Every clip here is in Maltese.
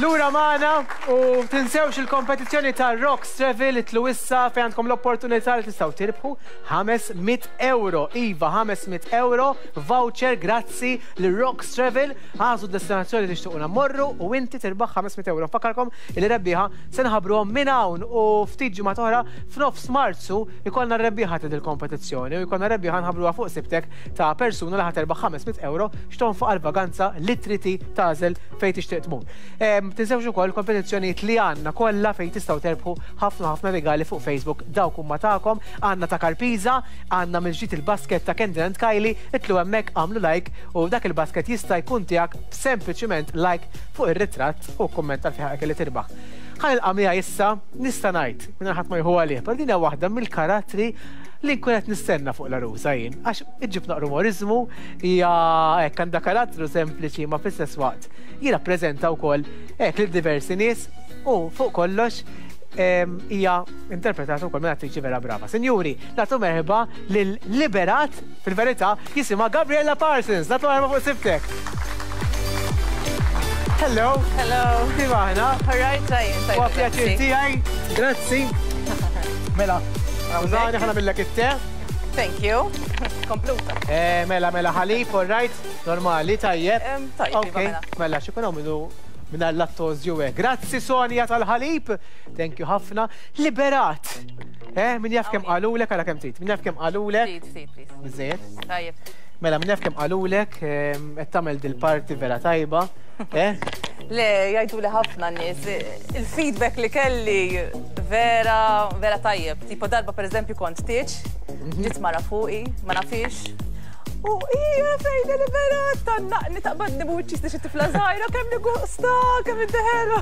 Lura maħna u tinsewx il-kompetizjoni ta' Rox Travel itlu issa fejn għandkom l-opportunità li tistaw tirbħu 500 euro. Iva, 500 euro voucher grazzi li Rox Travel għazu d-destinazzjoni li xtuquna morru u inti tirbaħ 500 euro. Fakarkom il-rebbiħa se nħabruhom minn hawn u ftit ġimgħa oħra f'nofs Marzu ikollna rebbiħa ta' il-kompetizzjoni u ikollna rebbiħa nħabruha fuq sibtek ta' persuna li ħaterbaħ 500 euro xton fuq għal-vaganza li triti tażel fejn tixtieq tmur. Tinsewx ukoll kompetizzjonijiet li għandna kollha fejn tistgħu terbħu ħafna regali fuq Facebook dawk huma tagħkom, għandna ta' Karpiża, għandna mill-ġdid il-basket ta' Kendall and Kylie, itlu hemmhekk għamlu like u dak il-basket jista' jkun tiegħek sempliċiment like fuq ir-ritratt u kumment tal-fiħaq li tirbaħ. Ħanilqa' miegħi issa nista' ngħid minn ħadd ma jħu għalih, però din hija waħda mill-karattri li nkun qed nistenna fuq l-aruża jien, għax iġġib naqru umorizmu hija hekk għandha karattru sempliċi ma fl-istess waqt jirrappreżenta wkoll hekk lil diversi nies u fuq kollox hija interpretata wkoll minn attriċi vera brava. Sinjuri, nagħtu merħba lil liberat fil-verità jisimha Gabriella Parsons, nagħtu merħba fuq sibtek. Hello. Hello. Kif aħna? All right, tajjeb. Huwa pjaċir tiegħi. Grazzi. Mela. Użani ħana millek it-te. Thank you. Kompluta. Mela ħalib, all right. Normali, tajjeb. Tajjeb, mela. Mela, xikun minnu minna l-lattozju hekk. Grazzi Sonja tal-ħalib. Thank you ħafna. Liberat. Min jaf kemm qalulek għala kemm trid. Min jaf kemm qalulek. Ftit, please. Biżejjed. Tajjeb. Mela, min jaf kemm qalulek, qed tagħmel dil-parti vera tajba. Le, jgħidu li ħafna nies. Il-feedback li kelli vera tajjeb. Tipo darba per eżempju kont tieċ, ġiet mara fuqi, ma nafix. U ija fejn il-liberat tannaqni taqbad nibuċis li xi tifla żgħira kemm nigusta, kemm indeħelu.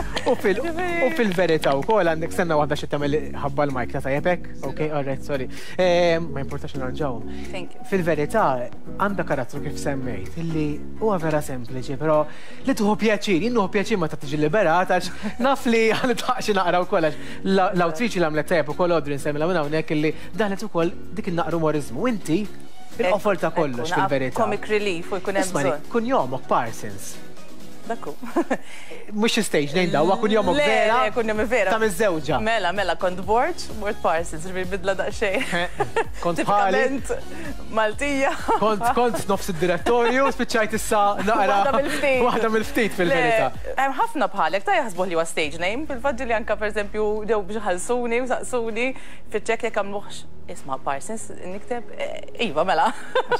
U fil-verità wkoll għandek senna waħda xi tagħmel ħabba l-mike ta' tajjebek? Okej, all right, sorry. Ma importax narġawhom. Thank you. Fil-verità għandha karattru kif semmejt, illi huwa vera sempliċi, però li tuħu pjaċir, jien nuħu pjaċir ma ta' tiġi liberat għax naf li ħanitaqxi naqra wkoll għax l-awtriċi li għamlet tajjeb ukoll Audrey nsemmilha minn hawnhekk illi daħlet ukoll dik in-naqru umorizmu. Inti il-qofol ta' kollox fil-verità. Comic relief u jkun hemm bżonn. Kun jomok Parsons. Dakku. Mux stage nejn dawa, kun jomok vera. Le, kun jomok vera. Ta' miż-żewġa. Mela, kont Bord Parsons, bidla daqxej. Kont bħali. Tipikament Maltija. Kont nofs id-direttorju, spiċċajt issa naqra. Waħda mill-ftit fil-verità. Hemm ħafna bħalek, ta' jaħsbu li huwa stage name, fil-fatt li anke pereżempju dew biex ħalsuni u saqsuni fiċ-ċekk jekk għamluħx isma' Parsons, nikteb iva mela.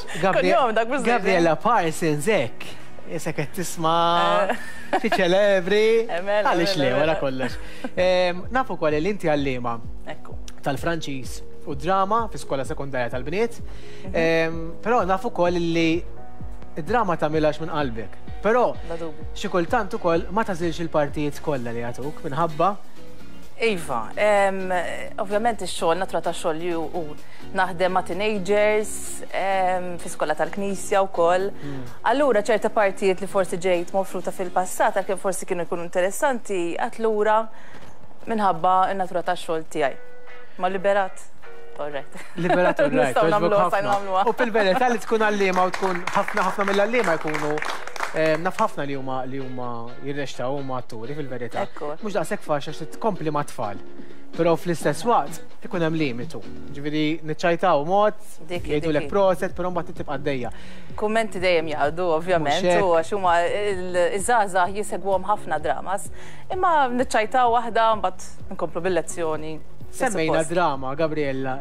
Gabriella Parsons hekk. Isek qed tisma' fi ċelebri, għaliex le wara kollox. Nafu wkoll li inti għallima tal-Franċiż u drama fi skola sekundarja tal-bniet, però nafu wkoll li id-drama tagħmilhax minn qalbek. Però xi kultant ukoll ma tażilx il-partijiet kollha li għatuk minħabba. Iva, ovvjament ix-xogħol, natura ta' xogħol li hu naħdem ma' teenagers, fi skola tal-Knisja wkoll. Allura ċerta partijiet li forsi ġejt mofruta fil-passat għalkemm forsi kienu jkunu interessanti għad lura minħabba n-natura ta' xogħol tiegħi. Ma liberat. Liberat, all right. Nistgħu nagħmluha. U fil-verità li tkun għallima u tkun ħafna mill-għallima jkunu naf ħafna li huma jirnextaw huma atturi fil-verità. Mhux daqshekk faċli għax tkompli ma' tfal. Però fl-istess waqt ikun hemm limitu. Ġifieri niċċajtaw mod, jgħidulek proset, però mbagħad tibqa' għaddejja. Kummenti dejjem jaqgħdu ovvjament u għax huma iż-żgħażagħ jisegwhom ħafna dramas, imma niċċajtaw waħda mbagħad nkomplu bil-lezzjoni. Semmejna drama, Gabriella.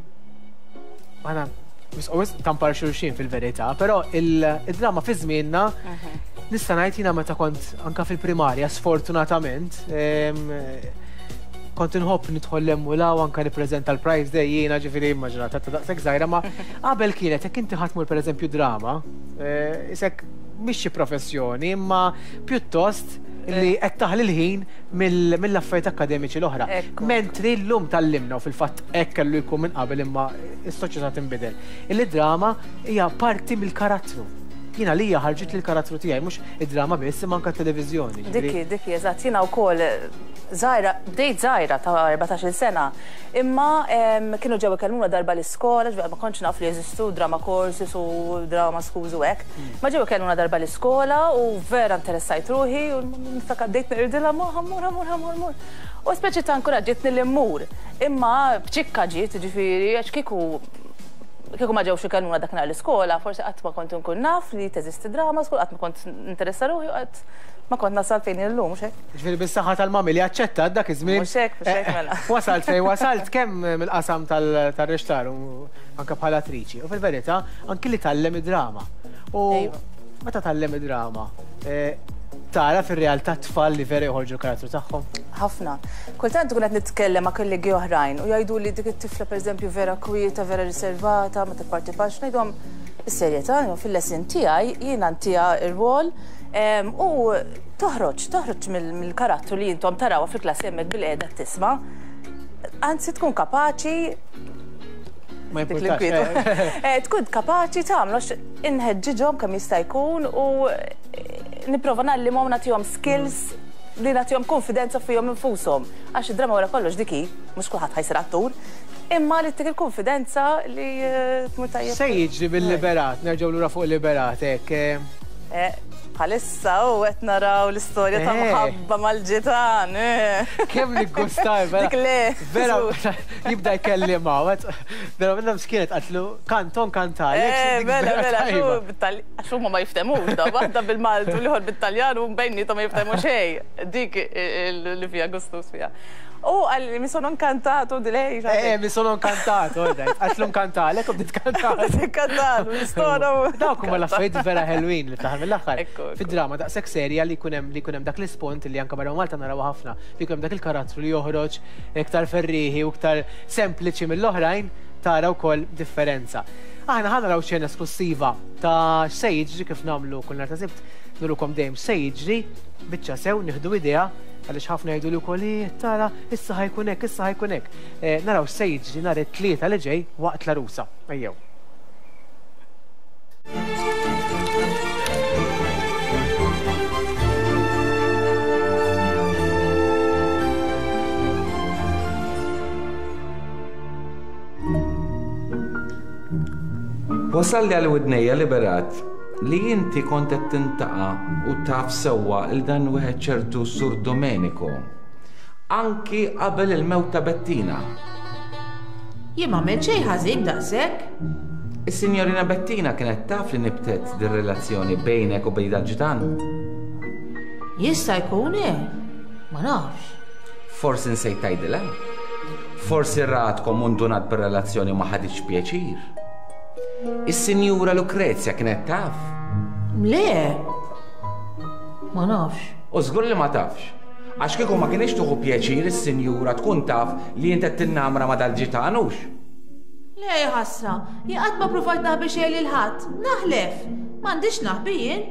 Tampar xulxin fil-verità, però il-drama fi żmienna nista' ngħid jiena meta kont anke fil-primarja sfortunatament kont inħobb nidħol l-emmula u anke nippreżenta l-prize day jiena ġifieri immaġinata ta' daqshekk żgħira ma qabel kienet jekk inti ħatmur pereżempju drama isek mhix xi professjoni imma pjuttost li qed taħli l-ħin mill-affarijiet akademiċi l-oħra. Mentri llum tallimna u fil-fatt hekk kellu jkun minn qabel imma s-soċjetà tinbidel. Il-drama hija parti mill-karattru. jiena lija ħarġit li l-karattru tiegħi mhux id-drama biss imma anke t-televiżjoni. Dikki, eżatt, jiena wkoll bdejt żgħira ta' 14-il sena, imma kienu ġew ikellmuna darba l-iskola, ma kontx naf li jeżistu drama courses u drama schools u hekk. Ma ġew ikellmuna darba l-iskola u vera interessajt ruħi u niftakar bdejt nirdilha ħammur. U speċi ta' inkoraġġitni li mmur. Imma b'ċikka ġiet, ġifieri, għax kieku ma ġewx ikellmuna dak nhar l-iskola, forsi qatt ma kont nkun naf li teżisti drama school, qatt ma kont interessa ruħi, qatt ma kont nasal fejn illum, mhux hekk. Ġifieri bis-saħħa tal-mami li aċċettat dak iż-żmien. Mhux hekk mela. Wasalt fejn wasalt kemm mill-qasam tar-rextar u anke bħala attriċi. U fil-verità anki li tallem id-drama. U meta tallem id-drama, tara fir-realtà tfal li vera joħorġu l-karattru tagħhom? Ħafna. Kultant tkun qed nitkellem ma' kollegi oħrajn u jgħidu li dik it-tifla pereżempju vera kwieta, vera riservata, ma tipparteċipax, ngħidhom is-serjetà fil-lesson tiegħi jiena ntija r-rwol u toħroġ mill-karattru li intom tarawha fil-klassi hemmhekk bil-qiegħda tisma'. Anzi tkun kapaċi ma jimpurtax. Tkun kapaċi tagħmlu inħeġġiġhom kemm jista' jkun u nipprova nagħlimhom nagħtihom skills li nagħtihom konfidenza fihom infushom. Għax id-drama wara kollox diki, mhux kulħadd ħajsir attur, imma li tik il-konfidenza li tmur tajjeb. Se jiġri bil-Liberat, nerġgħu lura fuq il-Liberat hekk. Bħalissa u qed naraw l-istorja ta' Mħabba mal-ġitan. Kemm niggustaj, vera. Dik le. Vera, jibda jkellimha. Vera minna mskienet qatlu kanton kantalek. Mela, għax huma ma jiftemux da, waħda bil-Maltu liħor bit-Taljan u bejnietom ma jiftemux xejn. Dik li fija gustus fija. Għalli, mi sono incantato di lei. Mi sono incantato, għatlu incantalek u bdiet kantat. Incantato, l-istora. Dawk huma l-affarijiet vera ħelwin li taħal mill-aħħar. Fid-drama daqshekk serja li jkun hemm dak l-ispont li anke barra Malta naraw ħafna, li jkun hemm dak il-karattru li joħroġ iktar ferriħi u iktar sempliċi mill-oħrajn tara wkoll differenza. Aħna ħanaraw xejn esklusiva ta' x'se jiġri kif nagħmlu kull nhar ta' Sibt, nurukom dejjem se jiġri biċċa sew nieħdu idea għaliex ħafna jgħidu li wkoll tara issa ħajkun hekk. Naraw x'se jiġri nhar it-tlieta li ġej waqt l-arusa. Ejjew. Wasalli għal-widnejja Liberat li inti kont qed tintaqa' u taf sewwa il dan wieħed ċertu Sur Domenico. Anki qabel il-mewt ta' Bettina. Jien m'għamilt xejn ħażin daqshekk. Is-Sinjorina Bettina kienet taf li nibtet dir-relazzjoni bejnek u bejn dal-ġitan? Jista' jkun ma nafx. Forsi nsejt tgħidilha? Forsi ratkom undunat bir-relazzjoni ma ħaditx pjaċir? Is-Sinjura Lucrezia kienet taf? Le, ma nafx. U żgur li ma tafx. Għax kieku ma kienx tuħu pjaċir is-Sinjura tkun taf li inti qed tinnamra ma dal-ġitanux. Le ħasra, jien qatt ma provajt naħbi xejn lil ħadd. Naħlef, m'għandix naħbi jien.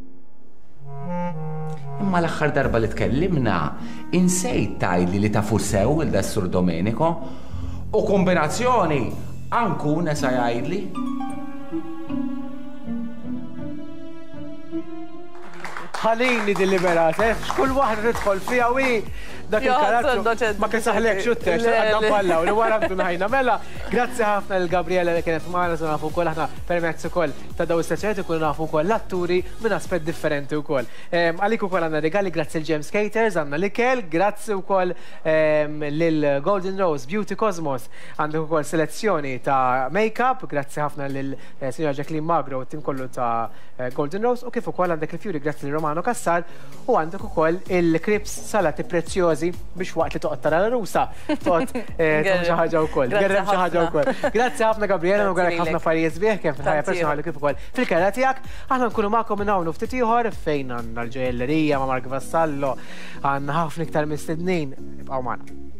Imma l-aħħar darba li tkellimna, insejt tgħidli li tafu sew il Sur Domenico u kombinazzjoni ankun sa jgħidli. Ħalini dil-Liberat, xkull waħda tidħol fiha wi dak il-karattru ma kisaħlek xuttex għaddan pallaw li wara bdunħajna. Mela, grazzi ħafna l-Gabriela li kienet magħna se nafu wkoll aħna permezz ukoll ta' daw is-seċċjati ikunu nafu wkoll l-atturi minn aspett differenti wkoll. Għalik ukoll għandna regali grazzi l-James Caters, għandna l-ikel, grazzi wkoll lil Golden Rose Beauty Cosmos, għandek ukoll selezzjoni ta' make-up, grazzi ħafna lil Sinjora Jacqueline Magro u tim kollu ta' Golden Rose u kif ukoll għandek il-Fjuri grazzi lil Romano Kassar u għandek ukoll il-Krips salati prezzjożi biex waqt li toqgħod tara l-rusa toqgħod xi ħaġa wkoll. Gerrem xi ħaġa wkoll. Grazzi ħafna Gabriela, nugħalek ħafna affarijiet sbieħ kemm fil-ħajja personali kif ukoll fil-karriera tiegħek. Aħna nkunu magħkom minn hawn ftit ieħor fejn għandna l-ġojellerija ma' Mark Vassallo, għandna ħafna iktar mistednin. Ibqgħu magħna.